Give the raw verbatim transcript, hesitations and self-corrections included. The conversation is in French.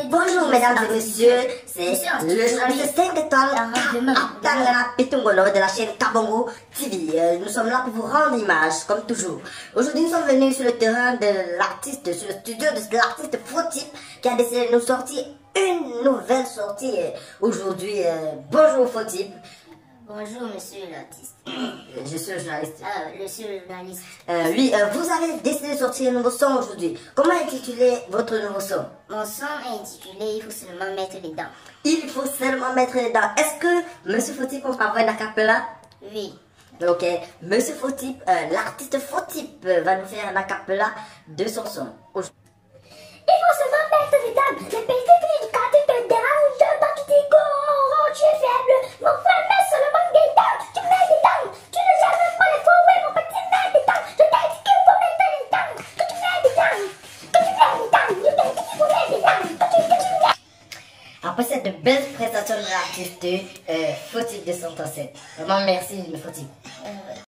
Bonjour mesdames et messieurs, c'est le journaliste cinq étoiles Abdallah Pitungolo de la chaîne Kabongo T V. Nous sommes là pour vous rendre image, comme toujours. Aujourd'hui, nous sommes venus sur le terrain de l'artiste, sur le studio de l'artiste Fotip qui a décidé de nous sortir une nouvelle sortie aujourd'hui. Bonjour Fotip. Bonjour monsieur l'artiste. Je suis le journaliste. Ah, je suis le journaliste. Euh, oui, euh, vous avez décidé de sortir un nouveau son aujourd'hui. Comment intituler votre nouveau son? Mon son est intitulé Il faut seulement mettre les dents. Il faut seulement mettre les dents. Est-ce que Monsieur Fotip, on peut avoir une acapella? Oui. Ok, Monsieur Fotip, euh, l'artiste Fotip euh, va nous faire un acapella de son son. Il faut seulement mettre les dents. Le pays d'éducatif te dérange, donc tu dis que oh, tu es faible. Mon frère met seulement des dents. Tu mets des dents. Tu ne jamais pas les faux, mon petit met des dents. Je t'ai dit qu'il faut mettre les dents. Que tu mets des dents. Que tu mets des dents. Je t'ai dit qu'il faut mettre des dents. Que tu, que tu mets. Après cette belle présentation de l'artiste euh, Fotip de son concert. Vraiment merci, Fotip. Euh,